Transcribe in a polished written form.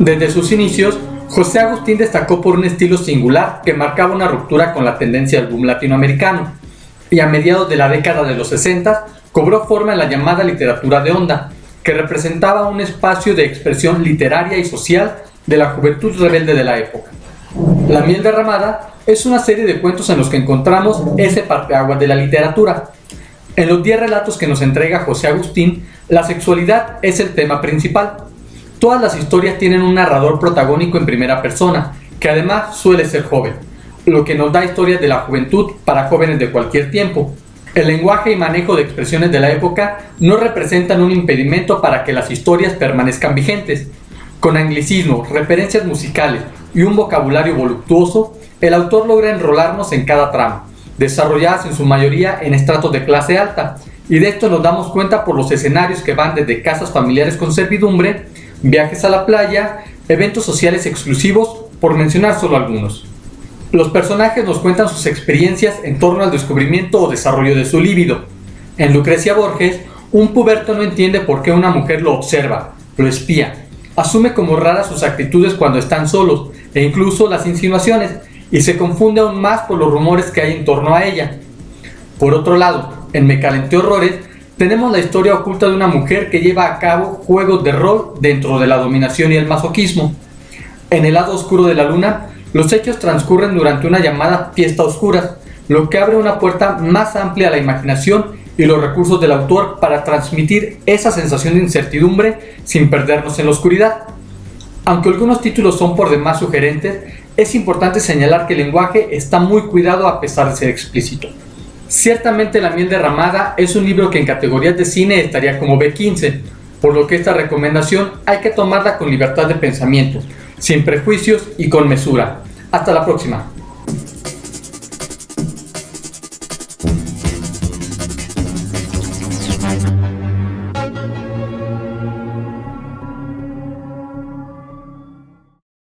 Desde sus inicios, José Agustín destacó por un estilo singular que marcaba una ruptura con la tendencia del boom latinoamericano, y a mediados de la década de los 60 cobró forma en la llamada literatura de onda, que representaba un espacio de expresión literaria y social de la juventud rebelde de la época. La miel derramada es una serie de cuentos en los que encontramos ese parteaguas de la literatura. En los 10 relatos que nos entrega José Agustín, la sexualidad es el tema principal. Todas las historias tienen un narrador protagónico en primera persona, que además suele ser joven, lo que nos da historias de la juventud para jóvenes de cualquier tiempo. El lenguaje y manejo de expresiones de la época no representan un impedimento para que las historias permanezcan vigentes. Con anglicismos, referencias musicales y un vocabulario voluptuoso, el autor logra enrolarnos en cada trama, desarrolladas en su mayoría en estratos de clase alta, y de esto nos damos cuenta por los escenarios que van desde casas familiares con servidumbre, viajes a la playa, eventos sociales exclusivos, por mencionar solo algunos. Los personajes nos cuentan sus experiencias en torno al descubrimiento o desarrollo de su líbido. En Lucrecia Borges, un puberto no entiende por qué una mujer lo observa, lo espía, asume como raras sus actitudes cuando están solos, e incluso las insinuaciones, y se confunde aún más por los rumores que hay en torno a ella. Por otro lado, en Me calenté horrores, tenemos la historia oculta de una mujer que lleva a cabo juegos de rol dentro de la dominación y el masoquismo. En El lado oscuro de la luna, los hechos transcurren durante una llamada fiesta oscura, lo que abre una puerta más amplia a la imaginación y los recursos del autor para transmitir esa sensación de incertidumbre sin perdernos en la oscuridad. Aunque algunos títulos son por demás sugerentes, es importante señalar que el lenguaje está muy cuidado a pesar de ser explícito. Ciertamente La miel derramada es un libro que en categorías de cine estaría como B15, por lo que esta recomendación hay que tomarla con libertad de pensamiento, sin prejuicios y con mesura. Hasta la próxima.